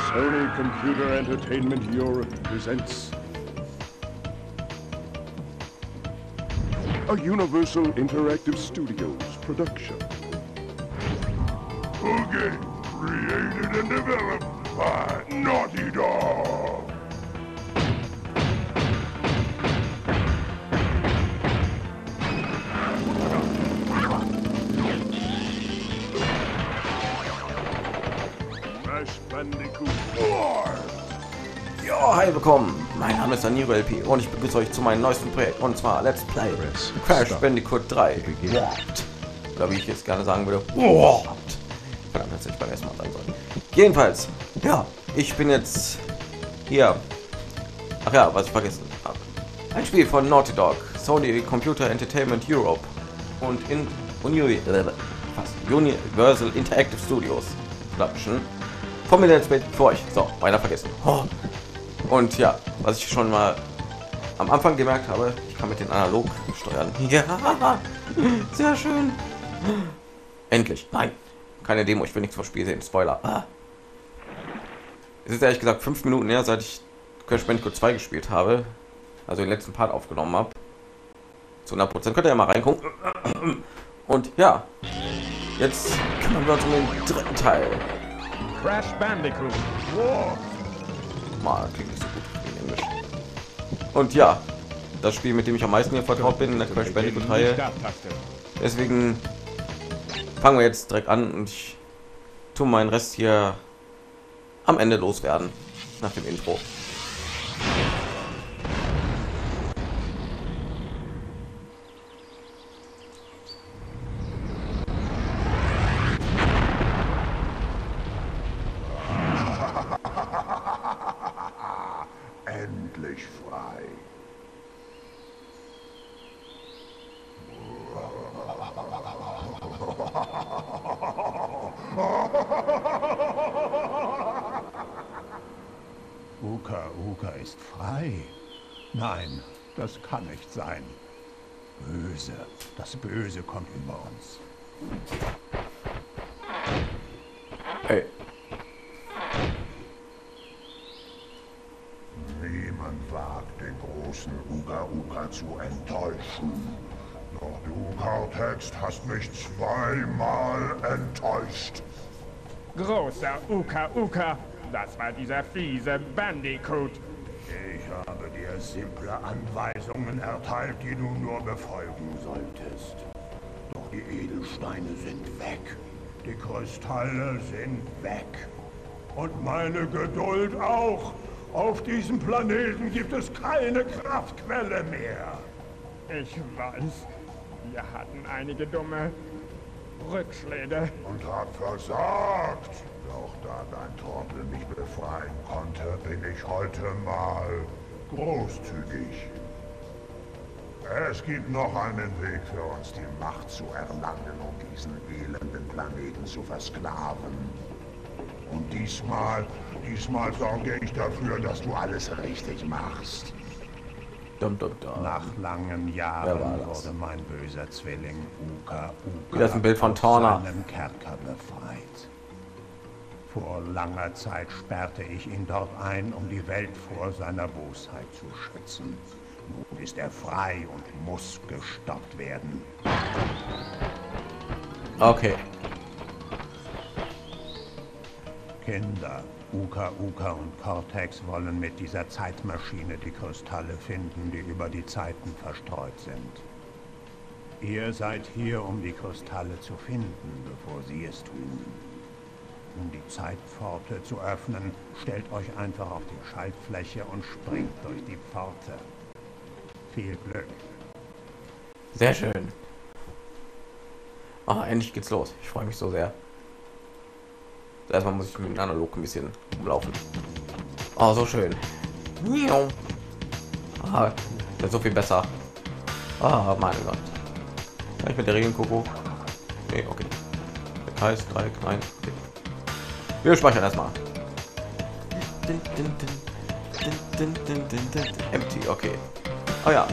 Sony Computer Entertainment Europe presents a Universal Interactive Studios production. A game created and developed by Naughty Dog. Crash Bandicoot. Ja, hi, willkommen. Mein Name ist Danilo LP und ich begrüße euch zu meinem neuesten Projekt und zwar Let's Play Crash Bandicoot 3 Warped. Oder wie ich jetzt gerne sagen würde, Warped. Verdammt, hätte ich beim ersten Mal sagen sollen. Jedenfalls, ja, ich bin jetzt hier. Ach ja, was ich vergessen habe. Ein Spiel von Naughty Dog, Sony Computer Entertainment Europe und in Universal Interactive Studios Production. Von mir Let's Play für euch. So, weiter vergessen. Oh. Und ja, was ich schon mal am Anfang gemerkt habe, ich kann mit den Analog steuern. Ja, sehr schön. Endlich. Nein, keine Demo. Ich will nichts vom Spiel sehen. Spoiler. Es ist ehrlich gesagt 5 Minuten her, seit ich Crash Bandicoot 2 gespielt habe, also den letzten Part aufgenommen habe. Zu 100%. Könnt ihr ja mal reingucken. Und ja, jetzt kümmern wir uns um den dritten Teil. Crash Bandicoot. Wow. Mal klingt nicht so gut in Englisch. Und ja, das Spiel, mit dem ich am meisten hier vertraut bin, in der Crash Bandicoot Reihe. Deswegen fangen wir jetzt direkt an und ich tue meinen Rest hier am Ende loswerden nach dem Intro. Endlich frei. Uka ist frei. Nein, das kann nicht sein. Böse, das Böse kommt über uns. Hey. Niemand wagt, den großen Uka zu enttäuschen. Doch du, Cortex, hast mich zweimal enttäuscht. Großer Uka, das war dieser fiese Bandicoot. Ich habe dir simple Anweisungen erteilt, die du nur befolgen solltest. Doch die Edelsteine sind weg. Die Kristalle sind weg. Und meine Geduld auch. Auf diesem Planeten gibt es keine Kraftquelle mehr. Ich weiß, wir hatten einige dumme Rückschläge. Und hab versagt. Doch da dein Trottel mich befreien konnte, bin ich heute mal großzügig. Es gibt noch einen Weg für uns, die Macht zu erlangen, um diesen elenden Planeten zu versklaven. Und diesmal sorge ich dafür, dass du alles richtig machst. Nach langen Jahren wurde mein böser Zwilling Uka Das ist ein Bild von Torna. aus seinem Kerker befreit. Vor langer Zeit sperrte ich ihn dort ein, um die Welt vor seiner Bosheit zu schützen. Nun ist er frei und muss gestoppt werden. Okay. Kinder, Uka und Cortex wollen mit dieser Zeitmaschine die Kristalle finden, die über die Zeiten verstreut sind. Ihr seid hier, um die Kristalle zu finden, bevor sie es tun. Um die Zeitpforte zu öffnen, stellt euch einfach auf die Schaltfläche und springt durch die Pforte. Viel Glück. Sehr schön. Ah, endlich geht's los. Ich freue mich so sehr. Erstmal muss ich mit dem Analog ein bisschen umlaufen. Oh, so schön. Ah, das ist so viel besser. Ah, mein Gott. Kann ich mit der Regeln gucken? Nee, okay. Heißt 3 klein. Okay. Wir speichern erstmal. Empty, okay. Oh ja.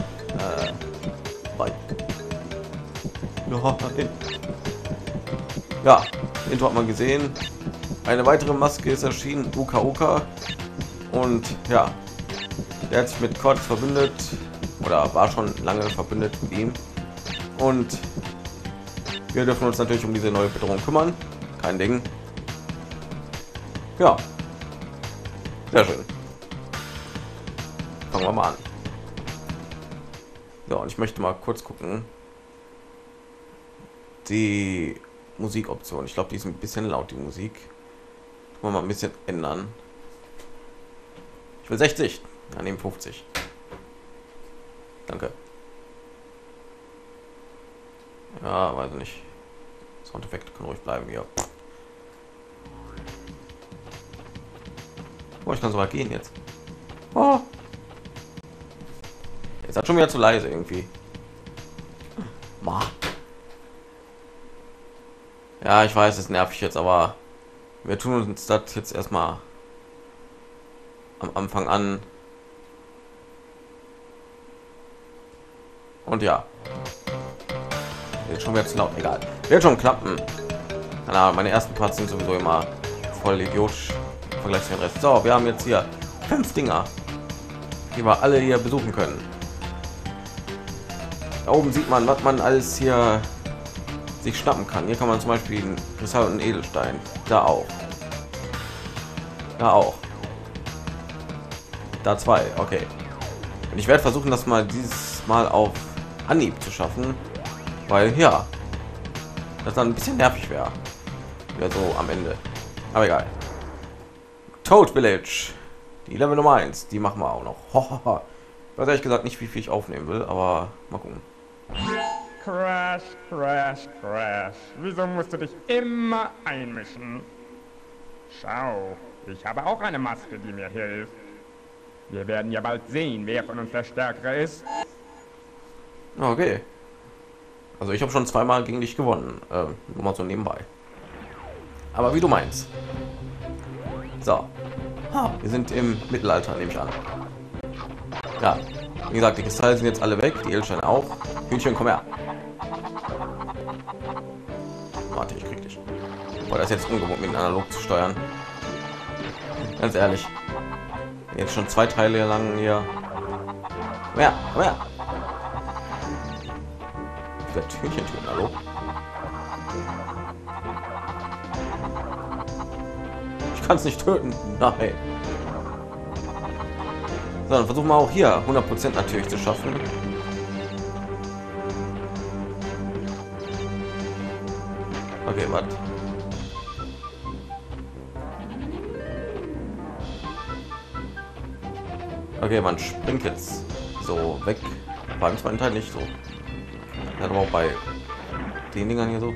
Ja, Intro hat man gesehen. eine weitere Maske ist erschienen, Uka Uka. Und ja, der hat sich mit Cortex verbündet oder war schon lange verbündet mit ihm. Und wir dürfen uns natürlich um diese neue Bedrohung kümmern. Kein Ding. Ja, sehr schön. Fangen wir mal an. So, und ich möchte mal kurz gucken. Die Musikoption. Ich glaube, die ist ein bisschen laut, die Musik. Können wir mal ein bisschen ändern. Ich will 60. Ja, nehmen 50. Danke. Ja, weiß nicht. Soundeffekte können ruhig bleiben hier. Oh, ich kann sogar gehen jetzt. Oh. Jetzt hat schon wieder zu leise irgendwie. Ja, ich weiß, es nervt jetzt, aber wir tun uns das jetzt erstmal am Anfang an. Und ja. Jetzt schon wieder zu laut, egal. Wird schon klappen. Keine Ahnung, meine ersten Parts sind sowieso immer voll idiotisch im Vergleich zu den Rest. So, wir haben jetzt hier 5 Dinger, die wir alle hier besuchen können. Da oben sieht man, was man alles hier sich schnappen kann. Hier kann man zum Beispiel einen Kristall und einen Edelstein. Da auch. Da auch. Da 2, okay. Und ich werde versuchen, das mal dieses Mal auf Anhieb zu schaffen, weil ja, das dann ein bisschen nervig wäre. Ja, so am Ende. Aber egal. Toad Village, die Level Nummer 1, die machen wir auch noch. Ich weiß ehrlich gesagt nicht, wie viel ich aufnehmen will, aber mal gucken. Crash, Crash, Crash. Wieso musst du dich immer einmischen? Schau, ich habe auch eine Maske, die mir hilft. Wir werden ja bald sehen, wer von uns der Stärkere ist. Okay. Also ich habe schon zweimal gegen dich gewonnen. Nur mal so nebenbei. Aber wie du meinst. So. Wir sind im Mittelalter, nehme ich an. Ja. Wie gesagt, die Kristalle sind jetzt alle weg. Die Edelsteine auch. Hühnchen, komm her. Warte, ich krieg dich. Boah, das ist jetzt ungewohnt, mit analog zu steuern. Ganz ehrlich. Jetzt schon 2 Teile lang hier. Komm her, komm her. Ich werde Hühnchen tun, hallo? Ich kann es nicht töten. Nein. So, dann versuchen wir auch hier 100% natürlich zu schaffen. Okay, was? Okay, man springt jetzt so weg. Beim zweiten Teil nicht so. Ja, aber auch bei den Dingern hier so.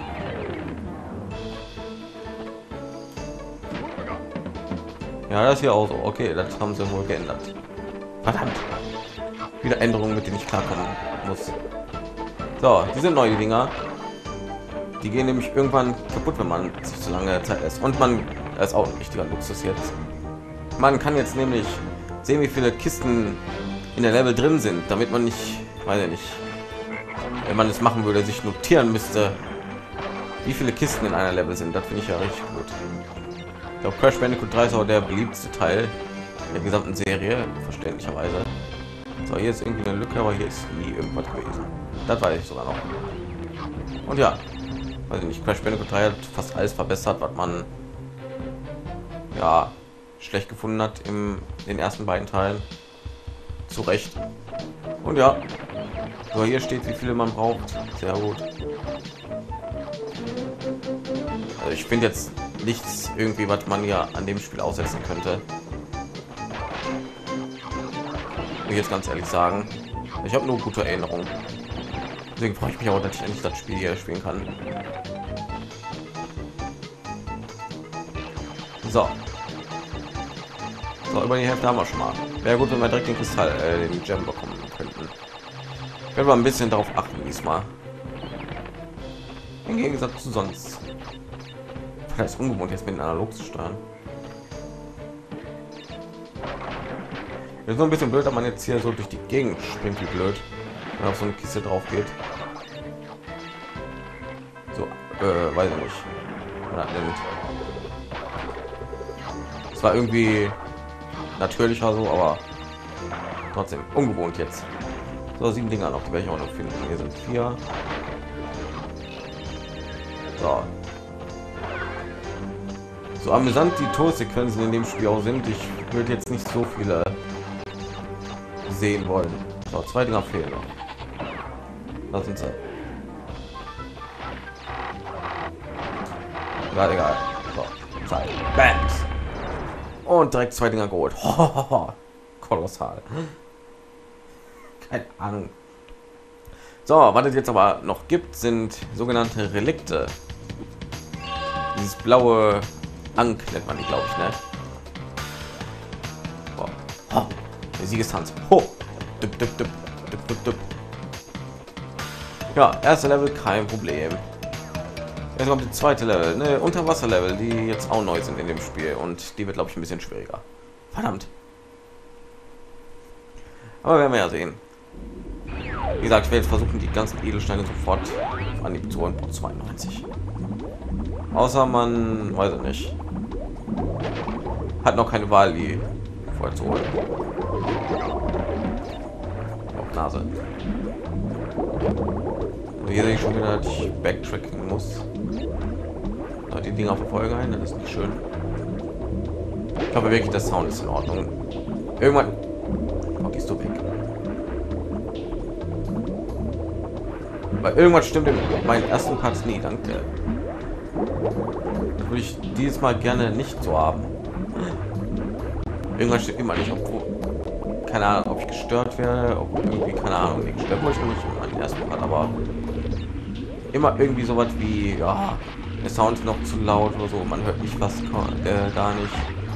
Ja, das hier auch so. Okay, das haben sie wohl geändert. Verdammt. Wieder Änderungen, mit denen ich klarkommen muss. So, die sind neue Dinger. Die gehen nämlich irgendwann kaputt, wenn man sich zu lange Zeit lässt. Und man, das ist auch ein richtiger Luxus jetzt. Man kann jetzt nämlich sehen, wie viele Kisten in der Level drin sind, damit man nicht, weiß ich nicht, wenn man es machen würde, sich notieren müsste, wie viele Kisten in einer Level sind. Das finde ich ja richtig gut. Ich glaube, Crash Bandicoot 3 ist auch der beliebteste Teil der gesamten Serie, verständlicherweise. So, hier ist irgendwie eine Lücke, aber hier ist nie irgendwas gewesen. Das weiß ich sogar noch. Und ja, weiß ich nicht, Crash Bandicoot 3 hat fast alles verbessert, was man ja schlecht gefunden hat in den ersten beiden Teilen. Zu Recht. Und ja, so hier steht, wie viele man braucht. Sehr gut. Also ich finde jetzt nichts irgendwie, was man ja an dem Spiel aussetzen könnte. Will ich jetzt ganz ehrlich sagen. Ich habe nur gute Erinnerungen. Deswegen freue ich mich auch, dass ich endlich das Spiel hier spielen kann. So. So, über die Hälfte haben wir schon mal. Wäre gut, wenn wir direkt den Kristall, den Gem bekommen könnten. Ich werde mal ein bisschen darauf achten diesmal. Im Gegensatz zu sonst. Das ist ungewohnt, jetzt mit den analog zu steuern. Das ist nur ein bisschen blöd, dass man jetzt hier so durch die Gegend springt, wie blöd, wenn auf so eine Kiste drauf geht. So, weiß ich nicht. Zwar irgendwie natürlicher so, aber trotzdem ungewohnt jetzt. So, 7 Dinger noch, die werde ich auch noch finden. Hier sind 4. So. So amüsant die Torsequenzen in dem Spiel auch sind, ich würde jetzt nicht so viele sehen wollen. So, 2 Dinger fehlen noch. Da sind sie. Egal, egal. So, Zeit. Bams. Und direkt 2 Dinger geholt. Kolossal. Keine Ahnung. So, was es jetzt aber noch gibt, sind sogenannte Relikte. Dieses blaue Ank nennt man die, glaube ich, ne? Oh, der Siegestanz. Ho. Dip, dip, dip, dip, dip, dip. Ja, erste Level kein Problem. Jetzt kommt die zweite Level, ne, Unterwasser-Level, die jetzt auch neu sind in dem Spiel und die wird, glaube ich, ein bisschen schwieriger. Verdammt. Aber werden wir ja sehen. Wie gesagt, ich werde jetzt versuchen, die ganzen Edelsteine sofort an die zu holen. 92. Außer man, weiß ich nicht, hat noch keine Wahl, die vorher zu holen. Auf Nase. Hier sehe ich schon wieder, dass ich backtracken muss. Die Dinger verfolgen ein, das ist nicht schön. Ich glaube wirklich, der Sound ist in Ordnung. Irgendwann gehst du weg. Weil irgendwas stimmt in meinen ersten Parts nie, danke. Das würde ich dieses Mal gerne nicht so haben. Irgendwas stimmt immer nicht, obwohl, keine Ahnung, ob ich gestört werde, ob irgendwie, keine Ahnung, nicht gestört wurde ich nicht in meinem ersten Part, aber immer irgendwie so was wie, ja, der Sound ist noch zu laut oder so, man hört mich fast gar nicht.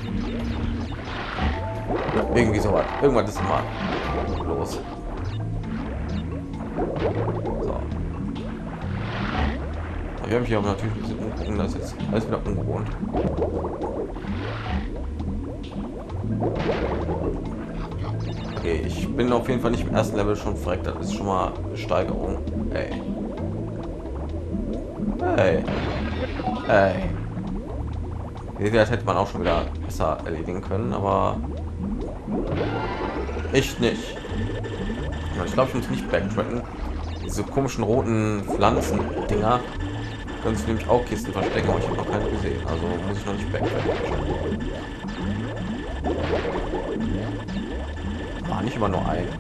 Irgendwie so was. Irgendwas ist immer los. So. Ich habe mich hier aber natürlich ein bisschen umgucken, das ist jetzt alles wieder ungewohnt. Okay, ich bin auf jeden Fall nicht im ersten Level schon verreckt, das ist schon mal eine Steigerung. Hey. Hey. Hey. Das hätte man auch schon wieder besser erledigen können, aber ich nicht. Ich glaube, ich muss nicht backtracken. Diese komischen roten Pflanzen-Dinger können sich nämlich auch Kisten verstecken, aber ich habe noch keine gesehen. Also muss ich noch nicht backtracken. War nicht immer nur ein.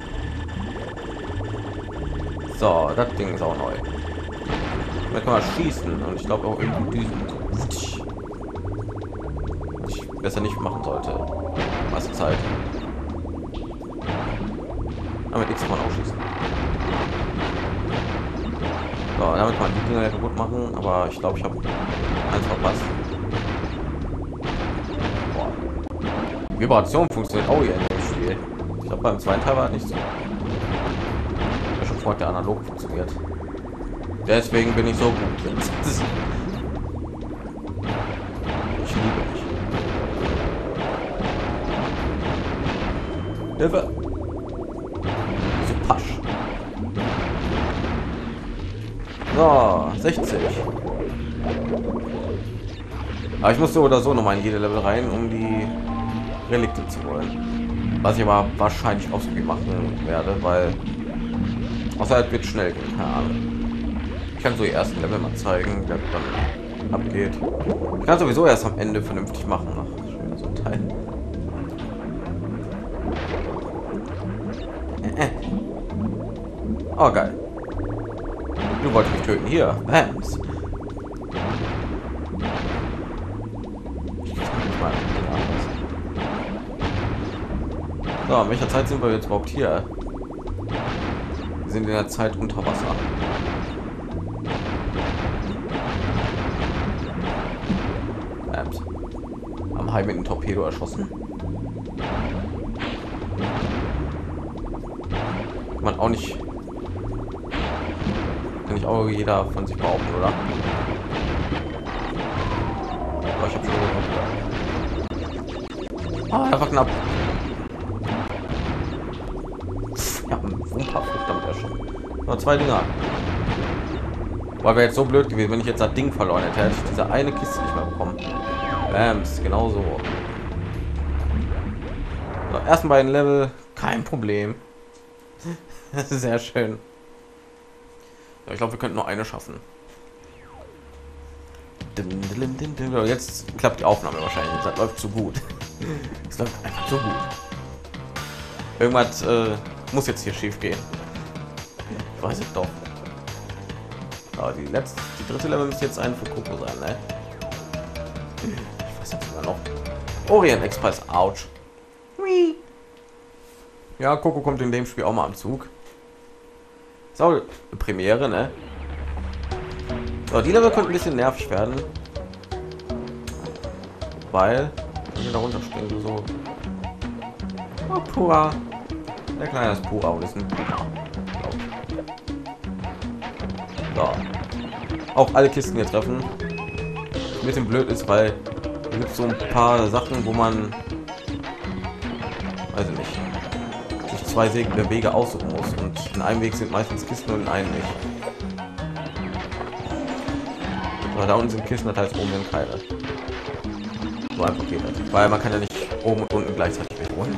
So, das Ding ist auch neu. Da kann man schießen und ich glaube auch irgendwie diesen ich besser nicht machen sollte. Was Zeit. Damit X kann man auch schießen. So, damit kann man die Dinger ja kaputt machen, aber ich glaube, ich habe eins verpasst. Boah. Vibration funktioniert auch hier in dem Spiel. Ich glaube, beim zweiten Teil war nicht so. Ja, schon vorher der analog funktioniert. Deswegen bin ich so gut jetzt. Ich liebe mich. Hilfe! So pasch. So, 60. Aber ich musste oder so noch mal in jede Level rein, um die Relikte zu holen. Was ich aber wahrscheinlich auch so machen werde, weil außerhalb wird schnell gehen, keine Ahnung. Ich kann so die ersten Level mal zeigen, wer dann abgeht. Ich kann sowieso erst am Ende vernünftig machen. Ach, schon wieder so ein Teil. Oh, geil. Du wolltest mich töten. Hier. Bams. So, in welcher Zeit sind wir jetzt überhaupt hier? Wir sind in der Zeit unter Wasser. Bams. Am Hai mit einem Torpedo erschossen. Man auch nicht. Kann ich auch jeder von sich behaupten, oder? Aber ich habe schon gesagt. Einfach knapp. Ja, ein Wumperfrucht damit erschossen. Noch 2 Dinger. Weil wäre jetzt so blöd gewesen, wenn ich jetzt das Ding verloren hätte, hätte ich diese eine Kiste nicht mehr bekommen. Bams, genau so. ersten beiden Level kein Problem. Das ist sehr schön. Ja, ich glaube, wir könnten nur eine schaffen. Jetzt klappt die Aufnahme wahrscheinlich. Das läuft zu gut. Es läuft einfach zu gut. Irgendwas muss jetzt hier schief gehen. Ich weiß es doch. Aber die dritte Level müsste jetzt ein für Coco sein, ne? Ich weiß jetzt sogar noch. Orient Express, ouch. Ja, Coco kommt in dem Spiel auch mal am Zug. Ist auch eine Premiere, ne? So, die Level könnten ein bisschen nervig werden. Weil wir da runterspringen, so. Oh, Pura. Der Kleine ist Pura wissen. So. Auch alle Kisten hier treffen. Mit dem blöd ist, weil es gibt so ein paar Sachen, wo man, weiß ich nicht, sich zwei Wege aussuchen muss. Und in einem Weg sind meistens Kisten und in einem nicht. So, da unten sind Kisten, das heißt oben sind keine. So einfach geht das. Weil man kann ja nicht oben und unten gleichzeitig holen.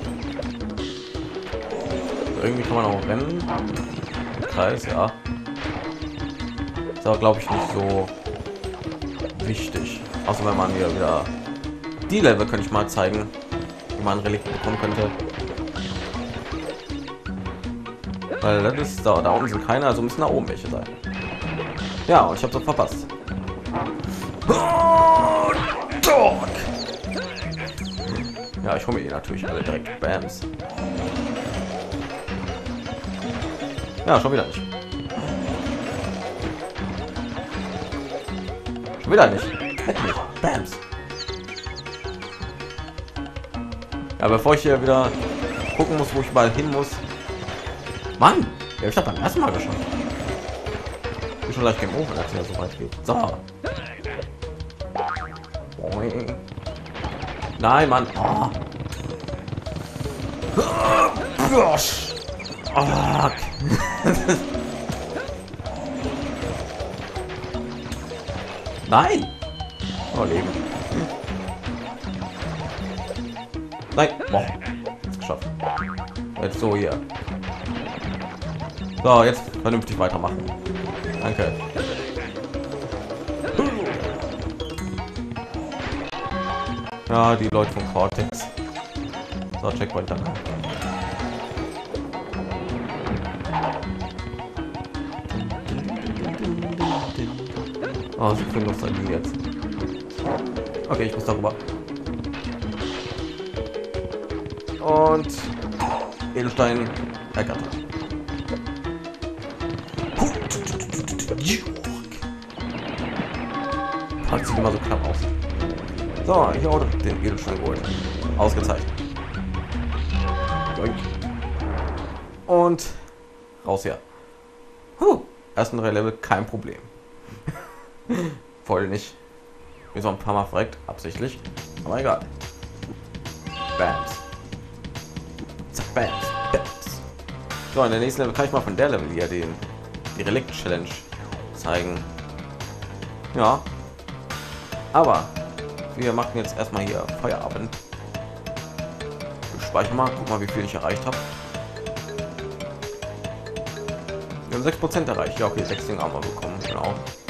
So, irgendwie kann man auch rennen. Im Kreis, ja. Ist aber glaube ich nicht so wichtig. Außer wenn man hier wieder die Level könnte ich mal zeigen, wie man Relikt bekommen könnte. Weil das ist da unten sind keine, also müssen da oben welche sein. Ja, und ich habe so verpasst. Oh, Dog. Ja, ich hole mir natürlich alle direkt. Bams. Ja, schon wieder nicht. Schon wieder nicht. Hätte nicht. Bams. Ja, bevor ich hier wieder gucken muss, wo ich mal hin muss. Mann, ja, ich habe beim ersten Mal geschafft. Bin schon leicht Game Over, als er so weit geht. So. Nein, Mann. Oh. Gosh. Oh. Nein. Oh, Leben. Nein. Boah. Jetzt geschafft. Jetzt so hier. So, jetzt vernünftig weitermachen. Danke. Ja, die Leute von Cortex. So, Checkpoint dann. Oh, so viel Nostalgie jetzt. Okay, ich muss darüber. Und Edelstein ergattert. Das sieht immer so knapp aus. So, ich habe den Edelstein geholt. Ausgezeichnet. Und raus hier. Ersten 3 Level kein Problem. Voll nicht. Mir so ein paar Mal verreckt, absichtlich. Aber egal. Bams. Zack, bams. Bams. So, in der nächsten Level kann ich mal von der Level hier die Relikt Challenge zeigen. Ja. Aber wir machen jetzt erstmal hier Feierabend. Ich speichere mal, guck mal, wie viel ich erreicht habe. Wir haben 6% erreicht. Ja, okay, 6 Dinge haben wir bekommen. Genau.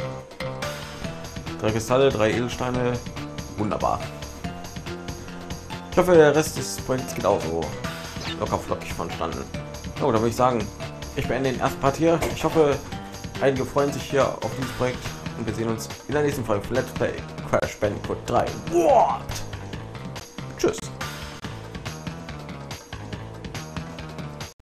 3 Kristalle, 3 Edelsteine. Wunderbar. Ich hoffe, der Rest des Projekts geht auch so locker flockig vonstatten. So, da würde ich sagen, ich beende den ersten Part hier. Ich hoffe, einige freuen sich hier auf dieses Projekt und wir sehen uns in der nächsten Folge von Let's Play Crash Bandicoot 3 Warped.